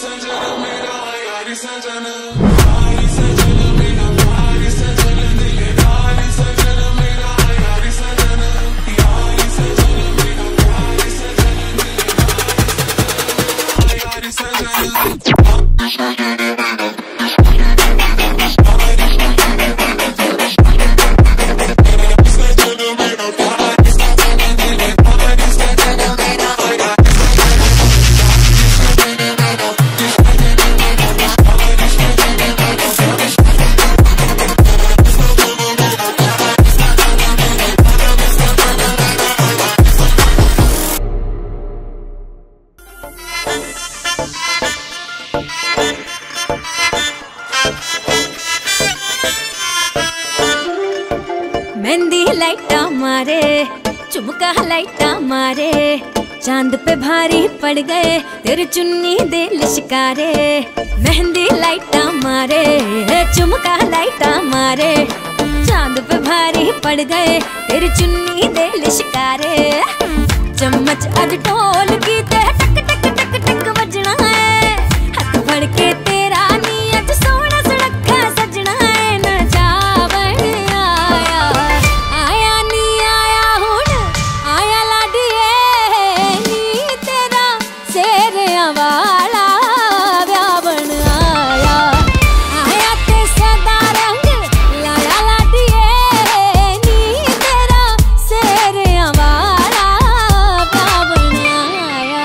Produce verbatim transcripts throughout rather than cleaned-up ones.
मेहंदी लाइटा मारे, चुमका लाइटा मारे, चांद पे भारी पड़ गए तेरी चुन्नी दे लिशकारे। मेहंदी लाइटा मारे, चुमका लाइटा मारे, चांद पे भारी पड़ गए तेरी चुन्नी दे लिशकारे। चम्मच अज ढोल की ते टक टक टक टक बजना है, हाथ फड़ के तेरा नी अज सोहना सुनखा सजना है। न जावन आया आया नी आया हुण आया लाडिए नी तेरा सेरिया वाला व्यावन आया। आया ते सदा रंग लाया लाडिए नी तेरा सेरिया वाला व्यावन आया।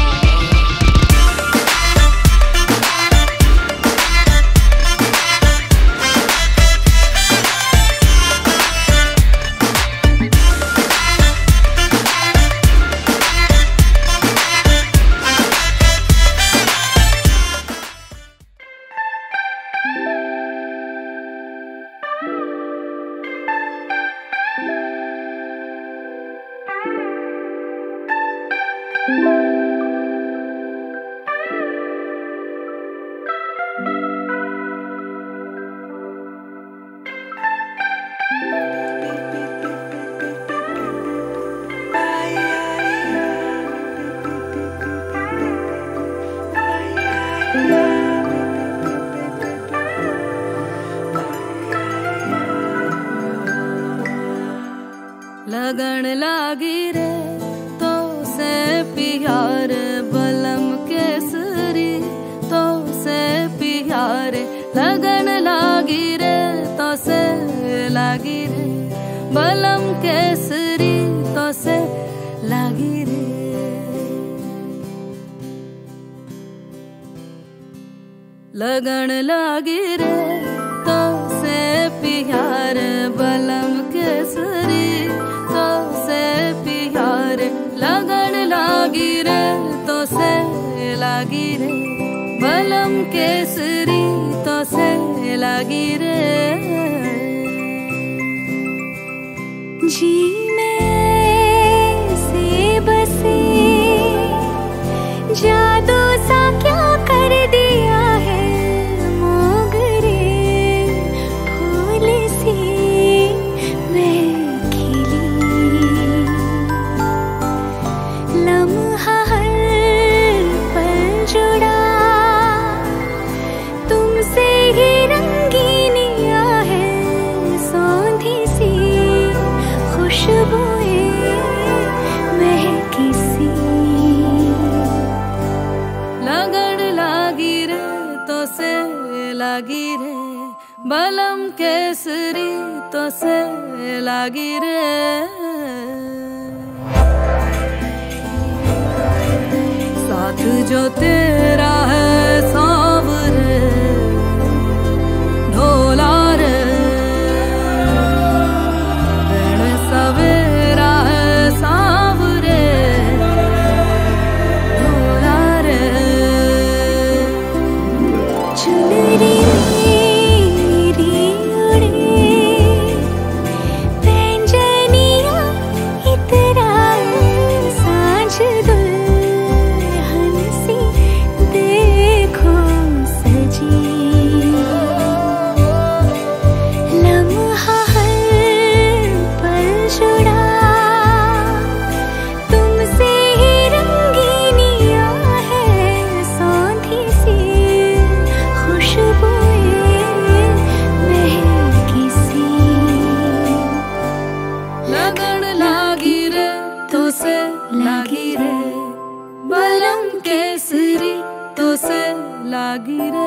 लगन लागी रे तो से प्यार बलम केसरी, तो से प्यार लगन लागी रे तो से लागी रे बलम केसरी, तो से लागी रे। लगन लागी रे तो से प्यार बलम केसरी, तो से प्यार लगन लागी रे तो से लागी रे बलम केसरी, तो से लागी रे। जी में से बसे जादू सा क्या कर दिया है मोगरे फूल से मैं खिली। लम्हा हर पल जुड़ा तुमसे ही रंगीनिया है, सौंधी सी खुशबुएं महकी सी। लगन लागी रे तो से लागी रे बलम केसरी, तो से लागी रे। साथ जो तेरा है सांवरे ढोला रे, रण सवेरा है सांवरे ढोला रे। चुनरी मेरी उड़े पैंजनिया इतराए सांझ दुल्हन सी देखो सजी। लम्हा हर पल जुड़ा तुमसे ही रंगीनिया है, सौंधी सी लागी रे,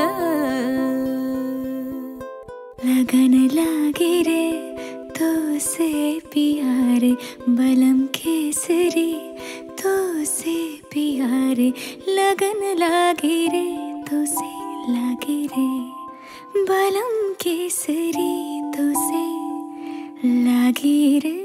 लगन लागी रे तो से प्यारे बलम केसरी, तो से प्यारे लगन लागी रे तो से लागी रे बलम केसरी, तो से लागी रे।